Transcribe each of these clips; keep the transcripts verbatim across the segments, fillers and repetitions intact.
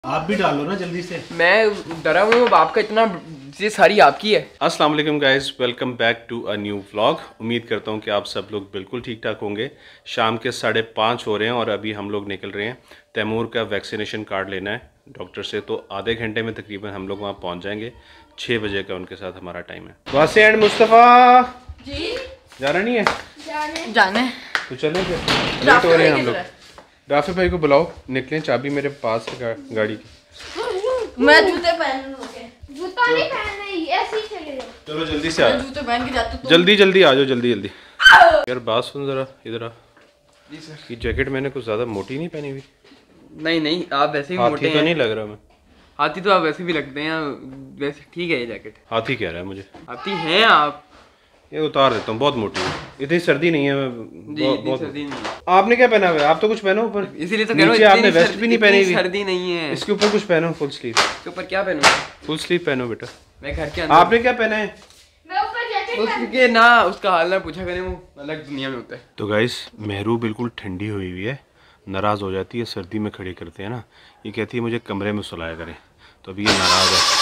आप भी डालो ना जल्दी से। मैं डरा हूँ आपका इतना, ये सारी आपकी है। अस्सलाम वालेकुम guys, welcome back to a new vlog. उम्मीद करता हूँ कि आप सब लोग बिल्कुल ठीक ठाक होंगे। शाम के साढ़े पाँच हो रहे हैं और अभी हम लोग निकल रहे हैं। तैमूर का वैक्सीनेशन कार्ड लेना है डॉक्टर से, तो आधे घंटे में तकरीबन हम लोग वहाँ पहुँच जाएंगे। छः बजे का उनके साथ हमारा टाइम है। वासे एंड मुस्तफ़ा जी जाना नहीं है? जाने जाने तो चलें फिर, लेट हो रहे हैं हम लोग। राफी भाई को बुलाओ, निकलें। चाबी मेरे पास है गा, गाड़ी की। मैं जूते पहन लूंगा। जूता नहीं पहनना, ऐसे ही चले जाओ। चलो जल्दी से आ, जूते पहन के जाते तो जल्दी जल्दी आ जाओ, जल्दी जल्दी। यार बात सुन जरा, इधर आ। जी सर। ये जैकेट मैंने कुछ ज्यादा मोटी नहीं पहनी हुई? नहीं नहीं, आप वैसे ही मोटे हाथी तो नहीं लग रहा मैं? हाथी तो आप वैसे भी लगते हैं, वैसे ठीक है ये जैकेट। हाथी कह रहा है मुझे। हाथी हैं आप। ये उतार देता हूँ, बहुत मोटी है। इतनी सर्दी नहीं है। जी, बहुत, बहुत सर्दी नहीं है। आपने क्या पहना हुआ है? आप तो कुछ पहनो ऊपर, इसीलिए तो कह रहा हूं, नीचे आपने वेस्ट भी नहीं पहनी हुई। सर्दी नहीं है। इसके ऊपर कुछ पहनो, फुल स्लीव। इसके ऊपर क्या पहनूं? फुल स्लीव पहनो बेटा। मैं घर के अंदर। आपने क्या पहना है? मैं ऊपर जैकेट उसके ना उसका हाल ना पूछा करें, वो अलग दुनिया में होता है। तो गाइस मेहरू बिल्कुल ठंडी हुई हुई है, नाराज़ हो जाती है। सर्दी में खड़े करते हैं ना, ये कहती है मुझे कमरे में सुलाया करें, तो अभी ये नाराज़ है।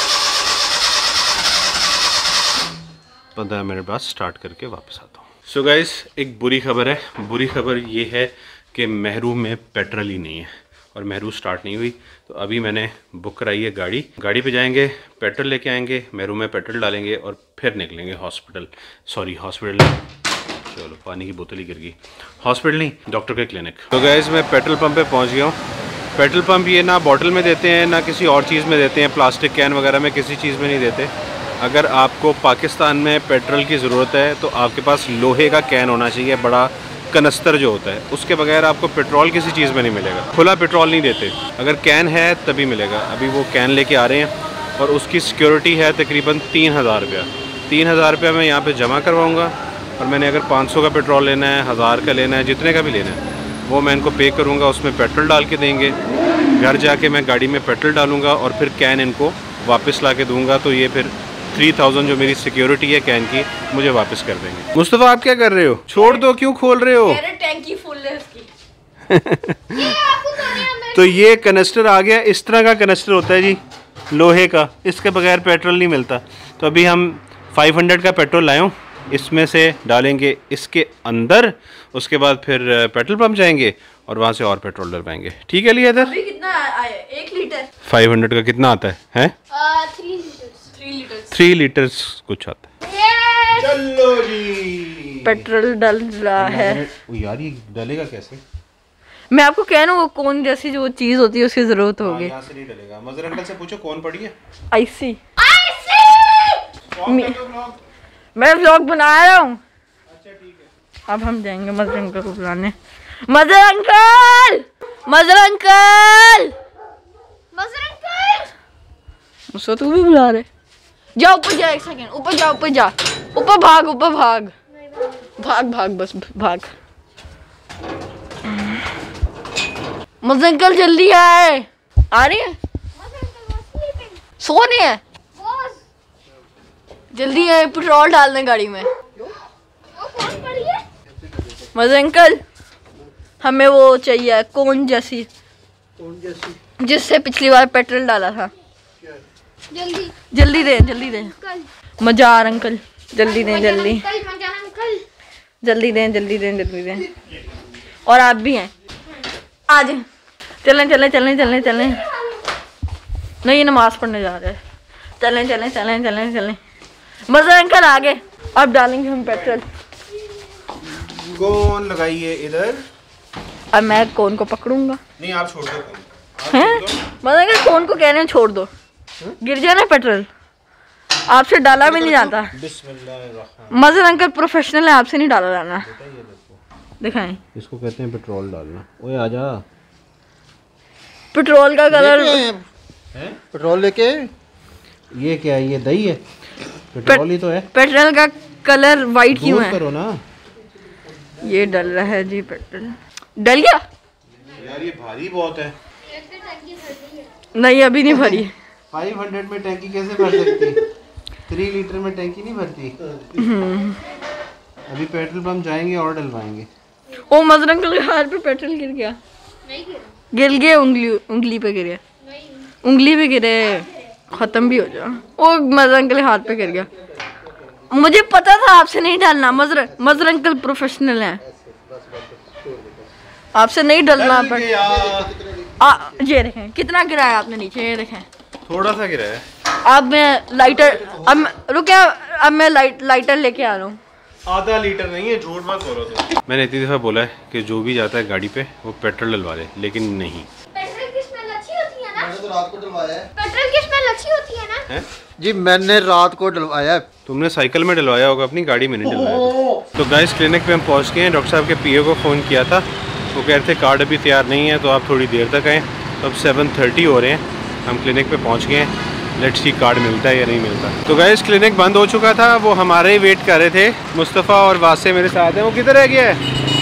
पंद्रह मिनट बाद स्टार्ट करके वापस आता हूँ। सो गाइस एक बुरी खबर है। बुरी खबर ये है कि मेहरू में पेट्रोल ही नहीं है और मेहरू स्टार्ट नहीं हुई। तो अभी मैंने बुक कराई है गाड़ी। गाड़ी पे जाएंगे, पेट्रोल लेके आएंगे, मेहरू में पेट्रोल डालेंगे और फिर निकलेंगे हॉस्पिटल। सॉरी हॉस्पिटल, चलो पानी की बोतल ही गिर गई। हॉस्पिटल नहीं, डॉक्टर के क्लिनिक। तो गाइस मैं पेट्रोल पंप पे पहुंच गया हूँ। पेट्रोल पंप ये ना बॉटल में देते हैं ना किसी और चीज़ में देते हैं, प्लास्टिक कैन वगैरह में किसी चीज़ में नहीं देते। अगर आपको पाकिस्तान में पेट्रोल की ज़रूरत है तो आपके पास लोहे का कैन होना चाहिए, बड़ा कनस्तर जो होता है। उसके बगैर आपको पेट्रोल किसी चीज़ में नहीं मिलेगा। खुला पेट्रोल नहीं देते, अगर कैन है तभी मिलेगा। अभी वो कैन लेके आ रहे हैं और उसकी सिक्योरिटी है तकरीबन तीन हज़ार रुपया। तीन हज़ार रुपया मैं यहाँ पे जमा करवाऊँगा और मैंने अगर पाँच सौ का पेट्रोल लेना है, हज़ार का लेना है, जितने का भी लेना है वो मैं इनको पे करूँगा। उसमें पेट्रोल डाल के देंगे। घर जाके मैं गाड़ी में पेट्रोल डालूँगा और फिर कैन इनको वापस ला के दूँगा। तो ये फिर थ्री थाउजेंड जो मेरी सिक्योरिटी है कैन की, मुझे वापस कर देंगे। मुस्तफ़ा आप क्या कर रहे हो? छोड़ दो, क्यों खोल रहे हो? मेरे टैंकी फुल है इसकी। ये आपको तो नहीं अंदर। तो ये कनस्टर आ गया, इस तरह का कनस्टर होता है जी, लोहे का। इसके बगैर पेट्रोल नहीं मिलता। तो अभी हम पाँच सौ का पेट्रोल लाए हूँ, इसमें से डालेंगे इसके अंदर। उसके बाद फिर पेट्रोल पंप जाएंगे और वहाँ से और पेट्रोल डलवाएंगे। ठीक है? लिए इधर अभी कितना आया? एक लीटर। फाइव हंड्रेड का कितना आता है? हैं? Three litre. Three litre. Three litres कुछ आता है। चलो जी, पेट्रोल डल रहा है। यार ये डलेगा कैसे? मैं आपको कह रहा हूँ, वो कौन जैसी जो चीज होती है उसकी जरूरत होगी। यहाँ से नहीं डलेगा। मजर अंकल से पूछो कौन पड़ी है। आईसी मैं व्लॉग बना रहा हूँ। अच्छा ठीक है। अब हम जाएंगे मजर अंकल को बुलाने। मजर अंकल, मजर अंकल, मजर अंकल। उसको तू भी बुला रहे? जा ऊपर जा, एक सेकंड ऊपर जा, ऊपर जा, ऊपर भाग, ऊपर भाग, भाग भाग, बस भाग। मजर अंकल जल्दी आए। आ रही है? सो नहीं है? जल्दी है, पेट्रोल डालने गाड़ी में। मजर अंकल हमें वो चाहिए कौन जैसी, कौन जैसी? जिससे पिछली बार पेट्रोल डाला था। जल्दी जल्दी दे, जल्दी दे। मजार अंकल जल्दी दें, जल्दी जल्दी दें, जल्दी दें, जल्दी दें। और आप भी हैं, आ जाए। चलें चलें चलें चलें चलें। नहीं, नमाज पढ़ने जा रहे हैं। चलें चलें चलें चलें चलें। मजर अंकल आगे। अब डालेंगे हम पेट्रोल। कौन लगाइए इधर? अब मैं कौन को पकड़ूंगा? नहीं आप छोड़ दो कौन। हैं? मजर अंकल कौन को कह रहे हैं छोड़ दो? हुँ? गिर जाए ना पेट्रोल। आपसे डाला भी नहीं जाता। बिस्मिल्लाह। मजर अंकल प्रोफेशनल है, आपसे नहीं डाला जाना। दिखाएं। इसको कहते हैं पेट्रोल डालना। ओए आजा। पेट्रोल का कलर हैं? पेट्रोल लेके ये क्या है? ये दही है? पेट्रोल ही तो है। पेट्रोल का कलर वाइट क्यों है? करो ना। ये डल रहा है जी पेट्रोल। डल गया यार, ये भारी बहुत है। नहीं अभी नहीं भरी। पाँच सौ में टैंकी कैसे भर सकती? तीन लीटर में टैंकी नहीं भरती। अभी पेट्रोल पंप जाएंगे और डलवाएंगे। ओ मजर अंकल के हाथ पे पेट्रोल गिर गया। नहीं गिरा। गिर गया, उंगली उंगली पे गिर गया। नहीं उंगली भी गिरे, खत्म भी हो जाए। वो मजर अंकल के हाथ पे गिर गया। मुझे पता था आपसे नहीं डालना। मजर मजर अंकल प्रोफेशनल हैं, आपसे नहीं डलना। पर आ, ये देखें कितना गिराया आपने नीचे, ये देखें थोड़ा सा गिरा है। अब मैं लाइटर, अब रुके, अब मैं लाइट लाइटर लेके आ रहा हूँ। आधा लीटर नहीं है, झूठ मत बोलो तुम। मैंने इतनी दफ़ा बोला है कि जो भी जाता है गाड़ी पे वो पेट्रोल डलवा ले, लेकिन नहीं। पेट्रोल की स्मेल अच्छी होती है ना? मैंने तो रात को डलवाया है। पेट्रोल की स्मेल अच्छी होती है ना? है? जी मैंने रात को डलवाया है। तुमने साइकिल में डलवाया होगा, अपनी गाड़ी में नहीं डलवाया। तो गाइस क्लिनिक पे हम पहुंच गए हैं। डॉक्टर साहब के पीए को फ़ोन किया था, वो कह रहे थे कार्ड अभी तैयार नहीं है तो आप थोड़ी देर तक आएँ। तो अब सेवन थर्टी हो रहे हैं, हम क्लिनिक पे पहुंच गए हैं। लेट्स सी कार्ड मिलता है या नहीं मिलता। तो गाइस क्लिनिक बंद हो चुका था, वो हमारे ही वेट कर रहे थे। मुस्तफ़ा और वासे मेरे साथ हैं। वो किधर रह गया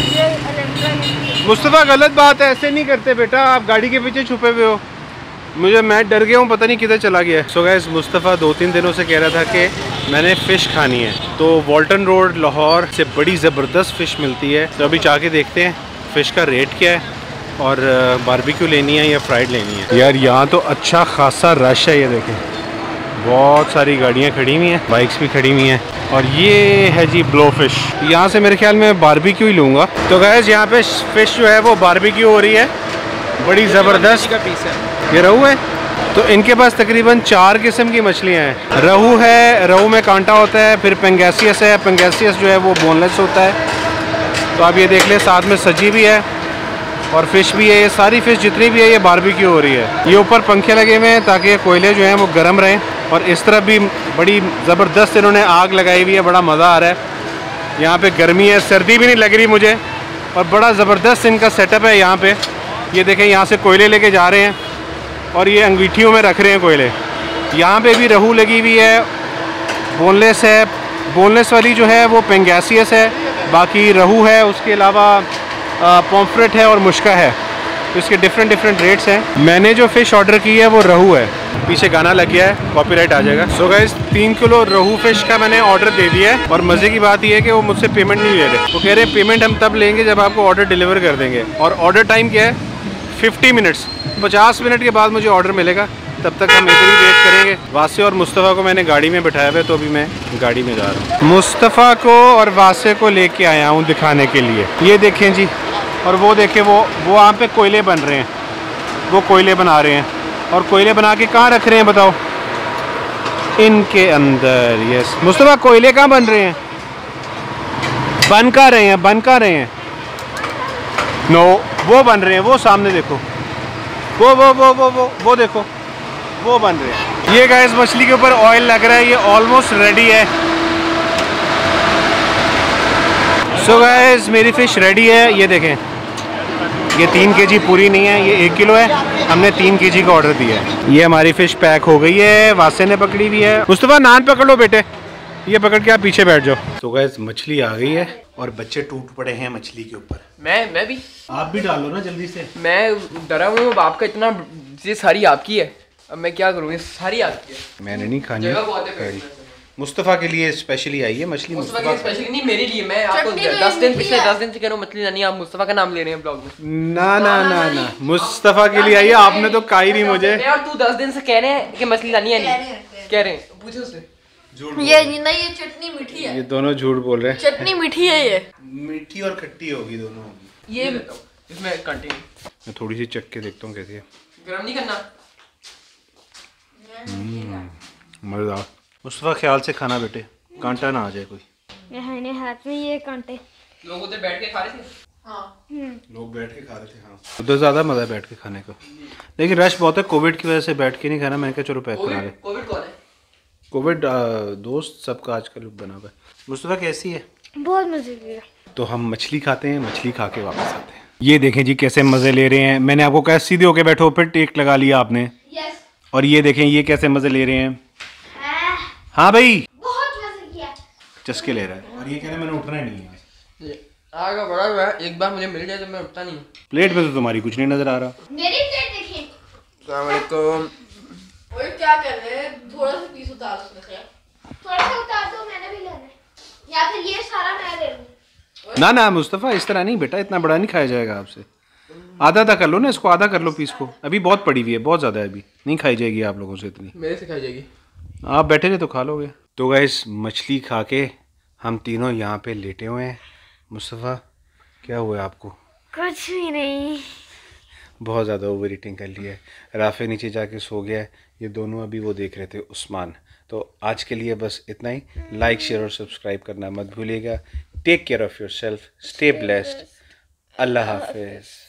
है? मुस्तफ़ा गलत बात है, ऐसे नहीं करते बेटा, आप गाड़ी के पीछे छुपे हुए हो। मुझे मैं डर गया हूँ, पता नहीं किधर चला गया है। सो गाइस मुस्तफ़ा दो तीन दिनों से कह रहा था कि मैंने फ़िश खानी है। तो वॉल्टन रोड लाहौर से बड़ी ज़बरदस्त फ़िश मिलती है। तो अभी जाके देखते हैं फ़िश का रेट क्या है और बारबेक्यू लेनी है या फ्राइड लेनी है। यार यहाँ तो अच्छा खासा रश है, ये देखें बहुत सारी गाड़ियाँ खड़ी हुई हैं, बाइक्स भी खड़ी हुई हैं। और ये है जी ब्लो फिश। यहाँ से मेरे ख्याल में बारबेक्यू ही लूँगा। तो गाइस यहाँ पे फ़िश जो है वो बारबेक्यू हो रही है, बड़ी ज़बरदस्त का पीस है। ये रहू है। तो इनके पास तकरीबन चार किस्म की मछलियाँ हैं। रहू है, रहू में कांटा होता है, फिर पेंगेसियस है, पेंगेसियस जो है वो बोनलेस होता है। तो आप ये देख लें, साथ में सजी भी है और फिश भी है। ये सारी फिश जितनी भी है ये बारबेक्यू हो रही है। ये ऊपर पंखे लगे हुए हैं ताकि कोयले जो हैं वो गर्म रहें। और इस तरफ भी बड़ी ज़बरदस्त इन्होंने आग लगाई हुई है, बड़ा मज़ा आ रहा है। यहाँ पे गर्मी है, सर्दी भी नहीं लग रही मुझे। और बड़ा ज़बरदस्त इनका सेटअप है यहाँ पे। ये देखें यहाँ से कोयले लेके जा रहे हैं और ये अंगीठियों में रख रहे हैं कोयले। यहाँ पे भी रहू लगी हुई है, बोनलेस है। बोनलेस वाली जो है वो पेंगेसियस है, बाकी रहू है, उसके अलावा पॉम्फ्रेट है और मुश्का है। तो इसके डिफरेंट डिफरेंट रेट्स हैं। मैंने जो फ़िश ऑर्डर की है वो रहू है। पीछे गाना लग गया है, कॉपीराइट आ जाएगा। सो गाइस तीन किलो रहू फिश का मैंने ऑर्डर दे दिया है। और मज़े की बात यह है कि वो मुझसे पेमेंट नहीं ले रहे। वो कह रहे हैं पेमेंट हम तब लेंगे जब आपको ऑर्डर डिलीवर कर देंगे। और ऑर्डर टाइम क्या है? Fifty minutes. पचास मिनट के बाद मुझे ऑर्डर मिलेगा, तब तक हम इधर ही वेट करेंगे। वासे और मुस्तफ़ा को मैंने गाड़ी में बैठाया हुआ है, तो अभी मैं गाड़ी में जा रहा हूँ। मुस्तफ़ा को और वासे को लेके आया हूँ दिखाने के लिए। ये देखें जी, और वो देखें वो वो वहाँ पे कोयले बन रहे हैं, वो कोयले बना रहे हैं। और कोयले बना के कहाँ रख रहे हैं बताओ? इनके अंदर। यस मुस्तफ़ा, कोयले कहाँ बन रहे हैं? बन कहाँ रहे हैं? बन कहाँ रहे हैं? नो वो बन रहे हैं, वो सामने देखो, वो वो वो वो वो वो देखो, वो बन रहे हैं। ये गाइस मछली के ऊपर ऑयल लग रहा है, ये ऑलमोस्ट रेडी है। सो so गाइस मेरी फ़िश रेडी है। ये देखें, ये तीन केजी पूरी नहीं है, ये एक किलो है। हमने तीन केजी का ऑर्डर दिया है। ये हमारी फ़िश पैक हो गई है, वासे ने पकड़ी हुई है। मुस्तफ़ा नान पकड़ लो बेटे, ये पकड़ के आप पीछे बैठ जाओ। तो गाइस मछली आ गई है और बच्चे टूट पड़े हैं मछली के ऊपर। मैं मैं भी आप भी डालो ना जल्दी से। मैं डरा हूँ, आपका इतना, ये सारी आपकी है, अब मैं क्या करूँ, ये सारी आपकी है। मैंने नहीं खानी, जगह बहुत है पेट में। मुस्तफ़ा के लिए स्पेशली आई है मछली। मुस्तफ़ा के लिए स्पेशली नहीं, मेरे लिए। मैं आपको दस दिन पिछले दस दिन से कह रहा हूँ मछली लानी है, आप मुस्तफ़ा का नाम ले रहे हैं ब्लॉग में। ना ना ना ना मुस्तफ़ा के लिए आई है, आपने तो कहा ही नहीं मुझे। मैं और तू दस दिन से कह रहे हैं कि मछली लानी है, नहीं कह रहे हैं, पूछो उससे। ये नहीं, ये चटनी मीठी है। ये दोनों झूठ बोल रहे हैं। चटनी मीठी है, ये मीठी और खट्टी होगी दोनों होगी। ये इसमें कंटिन्यू मैं थोड़ी सी चख के देखता हूँ कैसी है। गरम नहीं करना। मज़ेदार। मुस्तफ़ा ख्याल से खाना बेटे, कांटा ना आ जाए कोई। मेरे हाथ में ये कांटे। लोग उधर बैठ के खा रहे थे। हाँ लोग बैठ के खा रहे थे। हाँ उधर ज़्यादा मज़ा है बैठ के खाने का, लेकिन रश बहुत है। कोविड की वजह से बैठ के नहीं खाना। मैंने कहा चलो पैक करा ले। कोविड कौन है? कोविड दोस्त सबका आजकल बना हुआ है। मुस्तफ़ा कैसी है? बहुत मजे की। तो हम मछली खाते हैं, मछली खा के वापस आते हैं। ये देखें जी कैसे मज़े ले रहे हैं। मैंने आपको कहा सीधे होके बैठो, फिर टेक लगा लिया आपने। यस। और ये देखें ये कैसे मज़े ले रहे हैं। हाँ भाई बहुत मजे किया। चस्के ले रहा है और ये कह रहे हैं मैंने उठना ही नहीं है। आगे बड़ा हुआ है, एक बार मुझे मिल जाए तो मैं उठता नहीं। प्लेट में तो तुम्हारी कुछ नहीं नजर आ रहा। मेरी प्लेट देखिए। अस्सलाम वालेकुम। ओए क्या कर रहे हैं? थोड़ा सा पीस उतार उसमें से। थोड़ा सा उतार दो, मैंने भी लेना है, या फिर ये सारा मैं ले लूं। ना ना मुस्तफ़ा इस तरह नहीं बेटा, इतना बड़ा नहीं खाया जाएगा आपसे। आधा आधा कर लो ना इसको, आधा कर लो पीस को, अभी बहुत पड़ी हुई है, बहुत ज़्यादा है, अभी नहीं खाई जाएगी आप लोगों से इतनी। मेरे से खाई जाएगी, आप बैठे रहे तो खा लोगे। तो गाइस मछली खा के हम तीनों यहाँ पे लेटे हुए हैं। मुस्तफ़ा क्या हुआ है आपको? कुछ भी नहीं, बहुत ज़्यादा ओवर ईटिंग कर लिया है। राफे नीचे जाके सो गया है, ये दोनों अभी वो देख रहे थे उस्मान। तो आज के लिए बस इतना ही। लाइक शेयर और सब्सक्राइब करना मत भूलिएगा। Take care of your self, stay blessed, अल्लाह हाफिज़।